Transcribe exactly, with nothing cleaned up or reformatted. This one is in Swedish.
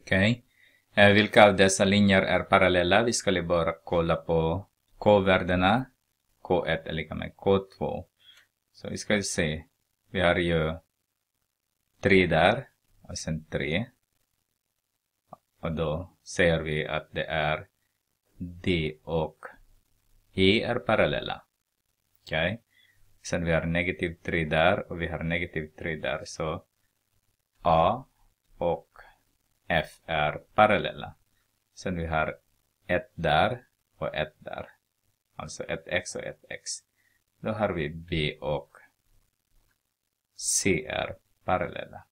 Okej. Okay. Vilka av dessa linjer är parallella? Vi ska bara kolla på k-värdena. K ett är lika med k två. Så vi ska se. Vi har ju tre där. Och sen tre. Och då ser vi att det är D och E är parallella. Okej. Okay. Sen vi har negativ tre där och vi har negativ tre där. Så A och F är parallella. Sen vi har ett där och ett där. Alltså ett x och ett x. Då har vi B och C är parallella.